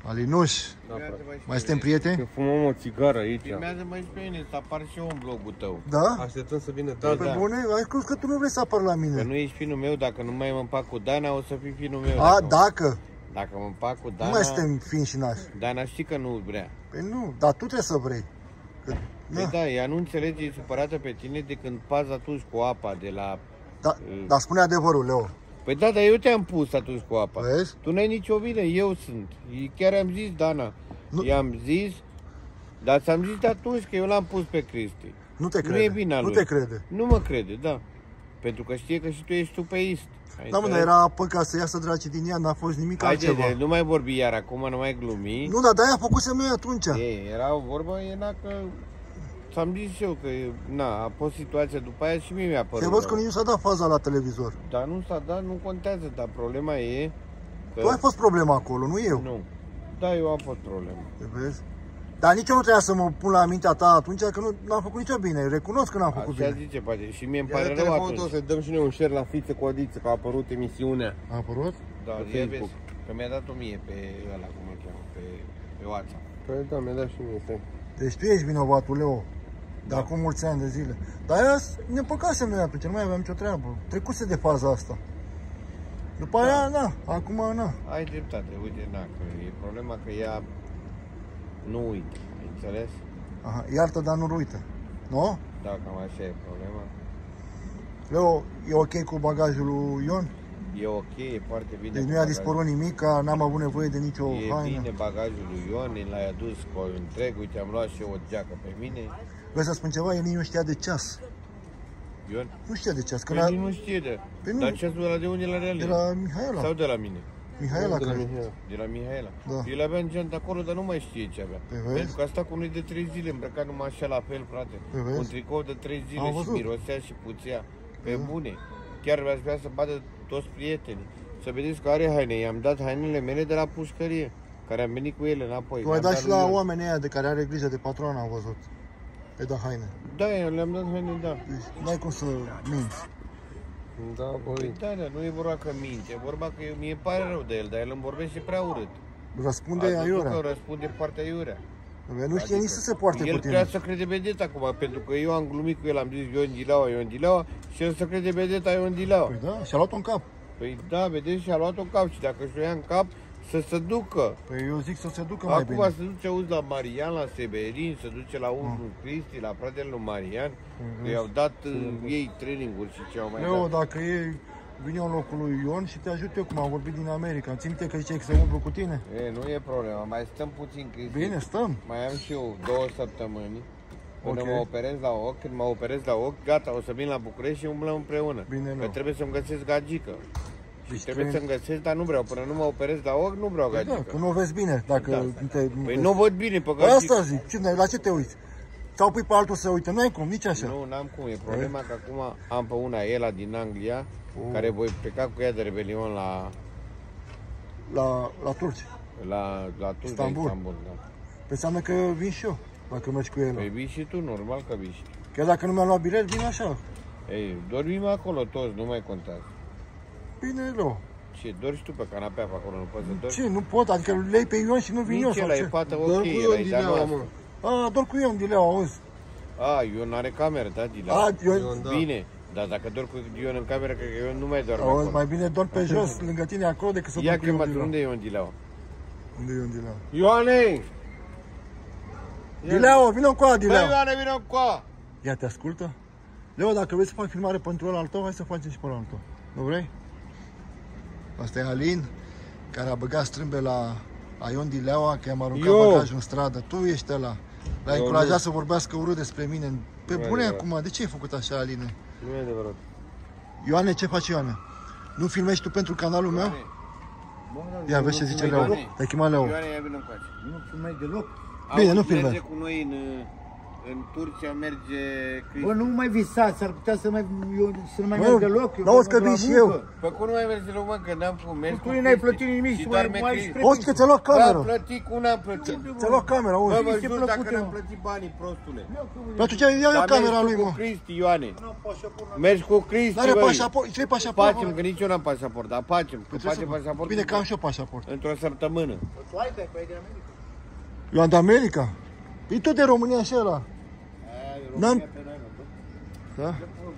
Alinuș, Da, mai suntem prieteni? că fumăm o țigară aici. Filmează-mă și pe mine, să apar și eu în blogul tău. Da? Așteptăm să vină Pe Dana. bune? Ai crezut că tu nu vrei să apar la Că mine. nu ești finul meu, dacă nu mai mă împac cu Dana, o să fii finul meu. A, dacă? Dacă mă împac cu Nu Dana, mai suntem fiind și nași. Dana știi că nu vrea. Păi nu, dar tu trebuie să vrei. Că, Păi da. da, ea nu înțelege, e supărată pe tine de când pazi atunci cu apa de la... Dar spune adevărul, Leo. Păi da, dar eu te-am pus atunci cu apa. Vezi? Tu n-ai nicio vină, eu sunt. Chiar am zis, Dana. Nu. I-am zis, dar ți-am zis de atunci că eu l-am pus pe Cristi. Nu te Nu crede. e vina Nu lui. te crede. Nu mă crede, da. Pentru că știe că și tu ești tupeist. Da, mă, dar era apă ca să iasă draci din ea, n-a fost nimic altceva. Haide, nu mai vorbi iar acum, nu mai glumi. Nu, dar de-aia făcusem noi atunci. Era o vorbă, era că... Ți-am zis eu că, na, a fost situația după aia și mie mi-a părut. Te văd că nici nu s-a dat faza la televizor. Dar nu s-a dat, nu contează, dar problema e că... Tu ai fost problema acolo, nu eu. Nu. Da, eu am fost problema. Te vezi? Dar nici eu nu trebuia să mă pun la mintea ta atunci, că nu am făcut nicio bine. Recunosc că n-am făcut Așa bine. zice, poate, și mie îmi Ia de pare rău telefonul atunci. tău să dăm și noi un share la Fițe cu Adiță, că a apărut emisiunea. A apărut? Da, pe ia Facebook. vezi, că mi-a dat-o mie pe ăla, cum îl cheamă, pe WhatsApp. Păi da, mi-a dat și mie, stai. Deci tu ești vinovatul, Leo. De acum mulți ani de zile. Dar aia ne păcasem noi atunci, nu mai aveam nicio treabă. Trecuse de faza asta. După aia, na, acum, na. Ai dreptate, uite, na, că e problema că ea nu uită, ai înțeles? Aha, iartă, dar nu uită. Nu? Da, cam așa e problema. Leo, e ok cu bagajul lui Ion? E ok, e foarte bine. Deci cu nu i-a bagajul. dispărut nimic, că n-am avut nevoie de nicio E haină. bine bagajul lui Ion, l-ai adus cu întreg, uite, am luat și eu o geacă pe mine. Vreau să spun ceva, el nici nu știa de ceas. Ion? Nu știa de ceas, că Păi nici nu știe de... Păi nu. Dar ceasul ăla de unde l-are el? de la Mihaela. Sau de la mine? Mihaela, De la cred. Mihai. De la Mihaela. Da. El avea în geant acolo, dar nu mai știe ce avea. Păi vezi? Pentru că a stat cu noi de 3 zile, îmbrăcat numai așa la fel, frate. Păi vezi? Un tricou de 3 zile Am și văzut. mirosea și puțea. Pe bune. Chiar vrea să bată toți prietenii. Să vedeți că are haine. I-am dat hainele mele de la pușcărie, care am venit cu ele înapoi. Tu ai Le-am dat și lui la Ion. oamenii aia de care are grijă de patron, am văzut. Ai dat haine. Da, eu le-am dat haine, da. Deci n-ai cum să minți. Da, Păi băi. da, da, nu e vorba că minte, e vorba că mie pare rău de el, dar el îmi vorbește prea urât. Răspunde Ați văzut aiurea. că răspunde foarte aiurea. Nu știe nici să se poarte El cu vrea tine. să crede vedeta acum, pentru că eu am glumit cu el, am zis Ion Dileaua și el să crede vedeta Ion Dileaua. Păi da, și-a luat-o în cap. Păi da, vedeți, și-a luat-o în cap și dacă și-o ia în cap, să se ducă. Păi eu zic să se ducă mai Acum bine. se duce, auzi, la Marian, la Severin, se duce la unul Cristi, la fratele lui Marian, că i-au dat ei traininguri și ce au mai Leo, dat. dacă e, vine în locul lui Ion și te ajut eu, cum am vorbit din America. Țin minte că ziceai că se umblu cu tine? E, nu e problema, mai stăm puțin, Cristi. Bine, stăm. Mai am și eu 2 săptămâni până Ok. mă operez la ochi. Când mă operez la ochi, gata, o să vin la București și umblăm împreună. Bine, Că Leo. trebuie să-mi găsesc gagică. Deci Trebuie să-mi găsesc, dar nu vreau. Până nu mă operez la ochi, nu vreau Păi da, gagică. că nu o vezi bine. Dacă Da. te... Păi nu văd bine pe Păi gagică. asta zic. La ce te uiți? Sau pui pe altul să uite? Nu ai cum, nici așa. Nu, n-am cum. E problema că acum am pe una, Ela din Anglia, care voi pleca cu ea de rebelion la La turci. Turcia, Istanbul. Istanbul, da. Păi înseamnă că vin și eu, dacă mergi cu el. Păi vii și tu, normal că vii și tu. Chiar dacă nu mi-am luat bilet, vin așa. Ei, dormim acolo toți, nu mai contează. Bine, Leo. Ce, dormi tu pe canapea pe acolo, nu poți să dormi? Ce, nu pot? Adică îl lei pe Ion și nu vin eu Nici sau ăla e ce? fată Doar ok, cu ăla Ion e din de-a Leaua, noastră. mă. Doar cu Ion din Leo, auzi. Ion are cameră, da, Dila? Ion, da. Bine, dar dacă dorm cu Ion în cameră, cred că Ion nu mai doarme Auzi, acolo. mai bine dorm pe jos, lângă tine acolo, decât să Ia dorm cu Ion chemați, din Leo. unde e Ion Dileaua? Unde e Ion din Leo? Ioane! Dileo, vină cu Băi, Dileo. Ioane, vină cu a! Ia, te ascultă? Leo, dacă vrei să fac filmare pentru ăla al tău, hai să facem și pe ăla al tău. Nu vrei? Asta e Alin, care a băgat strâmbe la Ion Dileaua, că i-am aruncat Eu. bagajul în stradă. Tu ești ăla. L-ai Eu încurajat nu. să vorbească urât despre mine. Pe Nu e bune adevărat. acum, de ce ai făcut așa, Aline? Nu e adevărat. Ioane, ce faci, Ioane? Nu filmezi tu pentru canalul meu? Ia, vezi ce zice Leo. Te-ai chemat Leo. Ioane, ia vină încoace. Nu filmai deloc. Bine, nu Auzi, filmez. merge cu noi în... în Turcia merge Cristi. Bă, nu mai visați, s-ar putea să nu mai Bă, merg deloc. n-auzi că vin și eu. Păi cum nu mai mergi la mă, că n-am cum, mergi cu Tu n-ai Cristi plătit nimic și și doarme mai Cristi. ai Auzi că ți-a luat Bă, am camera. plătit, cu n-am plătit. Ți-a luat camera, Bă, auzi. mă Cristi jur dacă plăcute, n-am mă. plătit banii, prostule. Pe atunci ia eu Dar camera mergi lui, tu mă. cu Cristi, Ioane. Mergi cu Cristi, N-are băi. pașaport, ce pașaport? Facem, că nici eu n-am pașaport, dar facem. Că facem pașaport Bine că am și eu pașaport. într-o săptămână. Tu ai pe aia de America. Eu am de America. E tot de România și ăla. N-am... Da?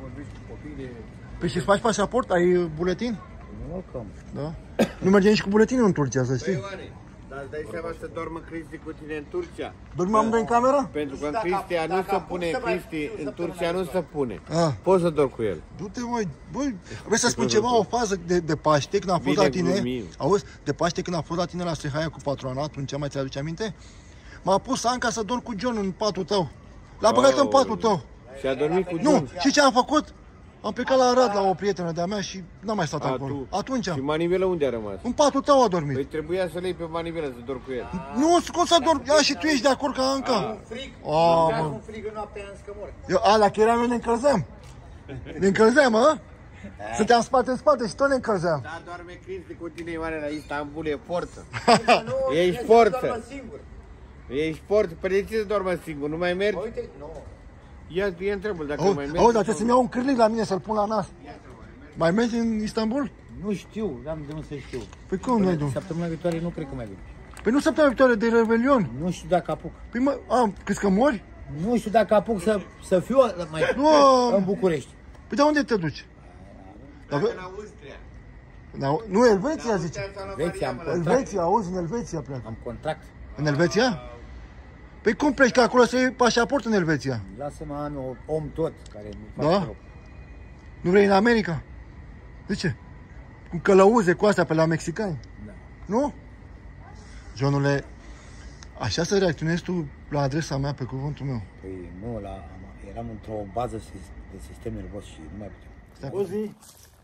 Păi și faci pașaport? Ai buletin? Nu, cam. Da? Nu merge nici cu buletinul în Turcia, să Băi, știi. Ioane, dar îți dai seama să dormă Cristi cu tine în Turcia? Dormim amândoi în camera? Pentru că în Cristia nu se pune, Cristi, în Turcia nu se pune. Ah. Poți să dormi cu el. Du-te, măi, băi, vrei să spun ceva, o fază de Paște, când am fost Bine, la tine, glumim. auzi, de Paște când am fost la tine la Strehaia cu patroana, atunci mai ți-aduce aminte? M-a pus Anca să dorm cu John în patul tău. L-a băgat în patul tău. Și a dormit cu Nu, John. și ce am făcut? Am plecat la Arad la o prietenă de-a mea și n-am mai stat acolo. tu. Atunci, Și Manivela unde a rămas? în patul tău a dormit. Păi trebuia să le iei pe Manivela să dormi cu el. Nu, cum să dorm? Ia și tu ești de acord ca Anca. Frig. A, Dacă mă. un frig în noaptea în scămori. Eu, alea că eram, eu ne încălzeam. Ne încălzeam, mă? Stăteam spate în spate și tot ne încălzeam. Da, doarme Cristi cu tine, Ioane, la Istanbul, e forță. Nu, Ești el forță. doarmă singur. Ești forță, păi de ce să dormă singur? Nu mai mergi? Uite, nu. Ia întreabă dacă Auzi, mai mergi. auzi, dar trebuie să-mi iau un cârlic la mine să-l pun la nas. Mai mergi în Istanbul? Nu știu, n-am de unde să știu. Păi cum nu? Săptămâna viitoare nu cred că mai vin. Păi nu săptămâna viitoare de Revelion. Nu știu dacă apuc. Păi mă, crezi că mori? Nu știu dacă apuc să fiu mai Nu, în București. păi de unde te duci? Dacă în Austria. Nu, Elveția zice. Elveția, am contract. Elveția, auzi, în Elveția pleacă. Am contract. În Elveția? Păi cum pleci, că acolo să iei pașaport în Elveția? Lasă-mă am om tot care nu Da? fac loc. Nu vrei în America? De ce? Cu călăuze cu astea pe la mexicani? Da. Nu? Johnule, așa să reacționezi tu la adresa mea pe cuvântul meu. Păi nu, eram într-o bază de sistem nervos și nu mai puteam. Uzi,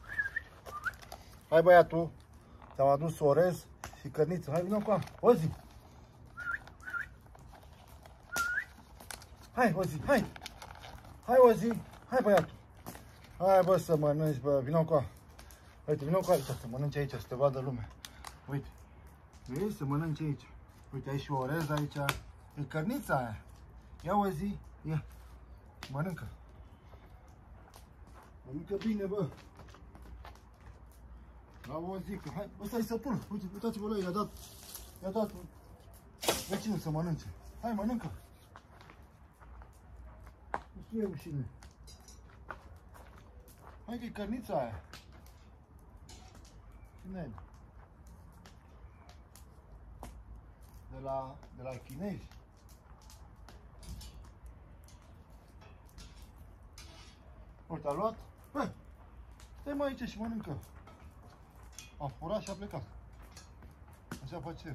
hai băiatul, ți-am adus orez și cărniță. Hai, vină cu am. Ozi. Hai, Ozi, hai. Hai, Ozi. Hai, băiatul. Hai, bă, să mănânci, bă. Vină cu am. Uite, vină cu aici, să mănânci aici, să te vadă lumea. Uite. Vezi, să mănânci aici. Uite, ai și orez aici. E cărnița aia. Ia, Ozi, ia. Mănâncă. Mănâncă bine, bă. Bravo, zică. Hai, ăsta e sătul. Uite, uitați-vă la el, i-a dat vecinul să mănânce. Hai, mănâncă. Nu e rușine. Hai că e cărnița aia. Cine e? De la chinezi. Uite, a luat. Bă, stai mai aici și mănâncă. A furat și a plecat. Așa face el.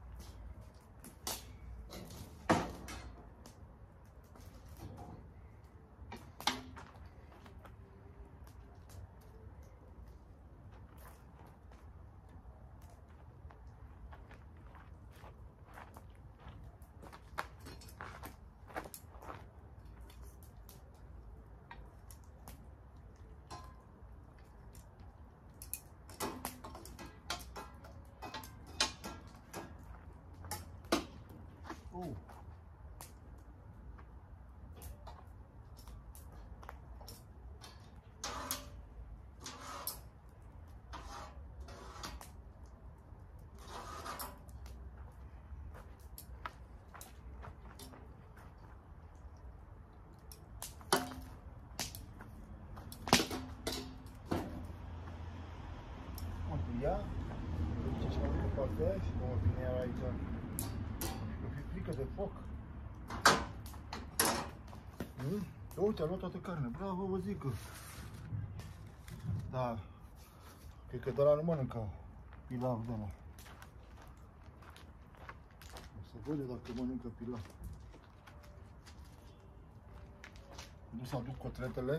Oh. Ia, duce și mai departe și cum o vine iar aici. O fi frică de foc. Uite, a luat toată carne. Bravo, vă zic. Da. Cred că de ăla nu mănâncă pilav de mă. O să văd eu dacă mănâncă pilav. Nu să aduc cotletele.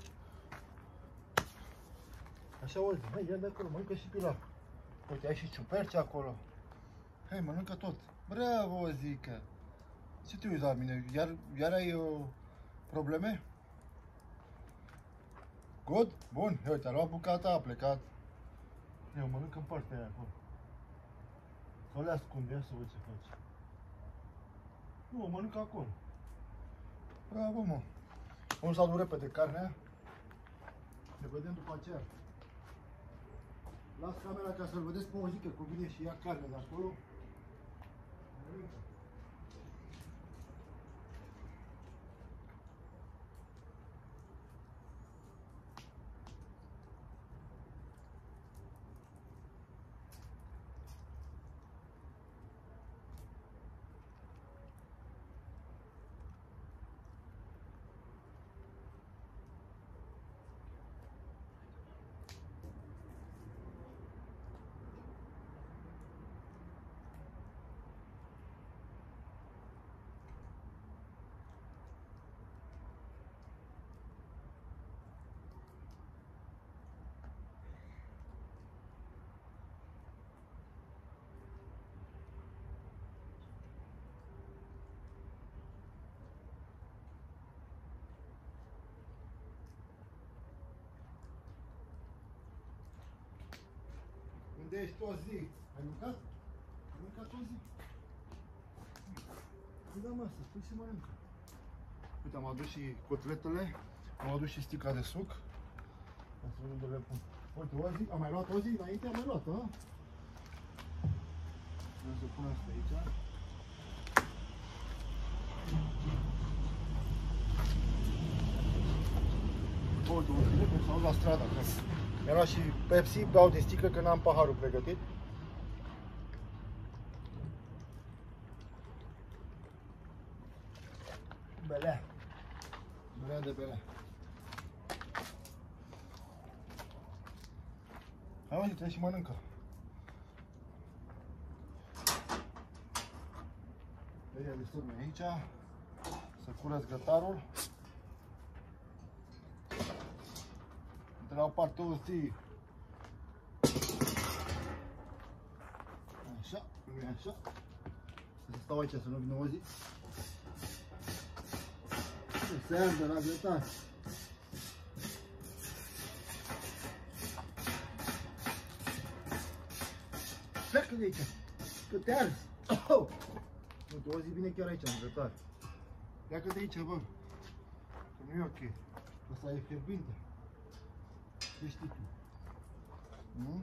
Așa, uite, hai, ia de acolo, mănâncă și pilav. Uite, ai și ciuperci acolo. Hai, mănâncă tot. Bravo, zică. Ce te uiți la mine? Iar ai probleme? Good? Bun. Uite, a luat bucata, a plecat. Eu mănânc în partea aia acolo. Sau le ascunde, ia să văd ce face. Nu, o mănânc acolo. Bravo, mă. Vom să adun repede carnea. Ne vedem după aceea. Las camera ca să-l vedeți pe o zi, că cum vine și ia carne de acolo. Unde ești o zi? Ai mâncat? Ai mâncat o zi? Păi da, mă, să spui și mănâncă. Uite, am adus și cotletele, am adus și sticla de suc. Hai să vedem unde le pun. Uite, o zi, am mai luat o zi înainte, am mai luat, a? Vreau să pun asta aici. Uite, o zi, că s-au la stradă acasă. Mi-am luat și Pepsi, beau din sticlă că n-am paharul pregătit. Belea. Belea de belea. Hai, uite, trebuie și mănâncă. Ia de sărme aici. Să curăț grătarul. De la o parte o zi. Așa, nu e așa. Să stau aici, să nu vină o zi. Se ardă la grătar. Pleacă de aici, că te arzi. Uite, o zi vine chiar aici, în grătar. Pleacă de aici, bă. Că nu e ok. Asta e fierbinte. Ce știi tu? Nu?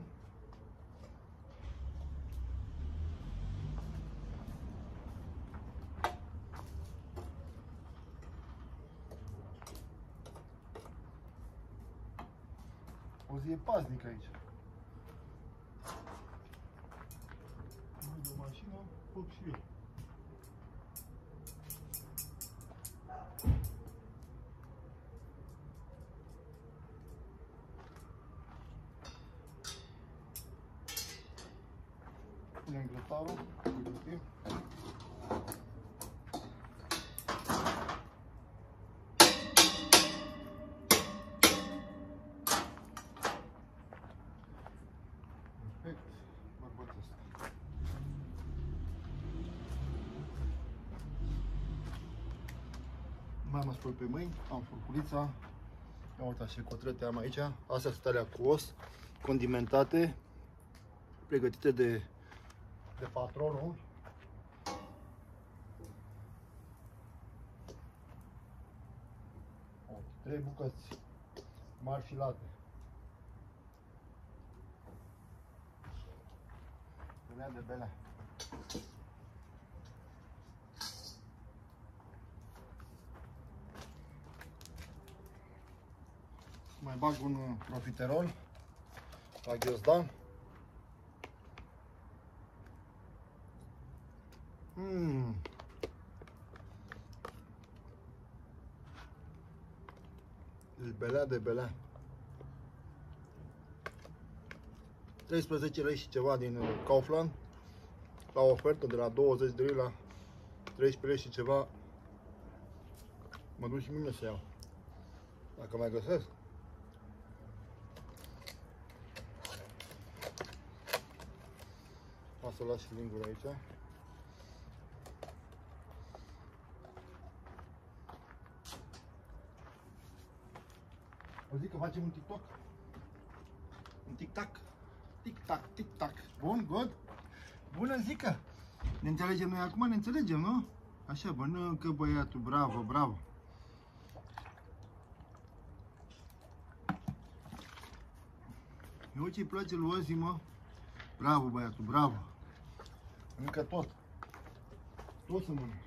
O zi e paznic aici. De o mașină, foc și eu. Punem grătarul, pregătim. Perfect, bărbatul ăsta. Mai mă spăl pe mâini, am furculița. Ia uitați ce cotlete am aici. Astea sunt alea cu os, condimentate, pregătite de patronul. 3 bucăți mari filate. Belea de belea. Mai bag un profiterol la ghiozdan. Deci belea de belea. 13 lei și ceva din Kaufland. La ofertă de la 20 de lei la 13 lei și ceva. Mă duc și mine să iau. Dacă mai găsesc. O să las și lingura aici. O zic că facem un TikTok? Un tic-tac? Tic-tac, tic-tac. Bun, good? Bună, zică! Ne înțelegem noi acum? Ne înțelegem, nu? Așa, mănâncă băiatul, bravo, bravo. Eu ce-i place lui Ozzy, mă? Bravo, băiatul, bravo. Mănâncă tot. Tot să mănânc.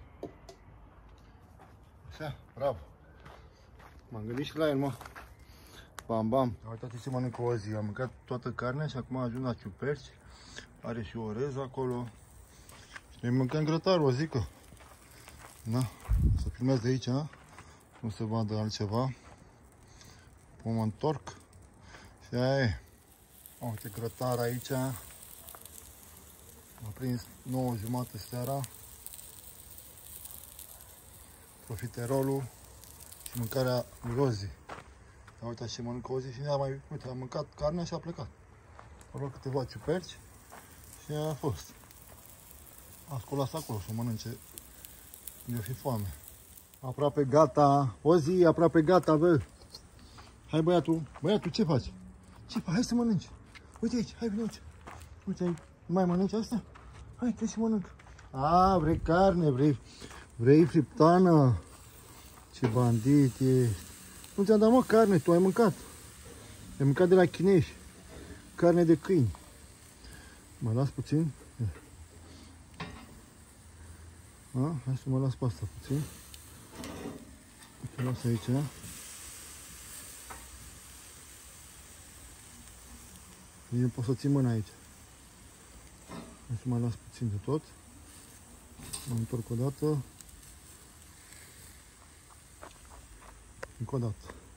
Așa, bravo. M-am gândit și la el, mă. Bam, bam. Uitați ce mănâncă Ozzy. Am mâncat toată carnea și acum a ajuns la ciuperci. Are și orez acolo. Și noi mâncăm grătarul, o zică. Da. Să filmez de aici, a? Nu se vadă altceva. Mă întorc. Și aia e. Uite grătar aici. Am prins 9:30 seara. Profiterolul și mâncarea lui Ozzy. Uitați ce mănâncă Ozzy și uite, a mâncat carnea și a plecat. A luat câteva ciuperci și a fost. A scolat acolo să mănânce. Mi-o fi foame. Aproape gata. Ozzy, aproape gata, bă. Hai băiatul. Băiatul, ce faci? Ce faci? Hai să mănânci. Uite aici, hai vino aici. Uite, nu mai mănânci asta? Hai, trebuie să mănânc. A, vrei carne, vrei friptană. Ce bandit ești. Nu ți-am dat, mă, carne, tu ai mâncat. Ai mâncat de la chinești. Carne de câini. Mă las puțin. A, hai să mă las pe asta puțin. Te las aici. Nu pot să țin mâna aici. Hai să mă las puțin de tot. Mă întorc o dată. Încă o dată.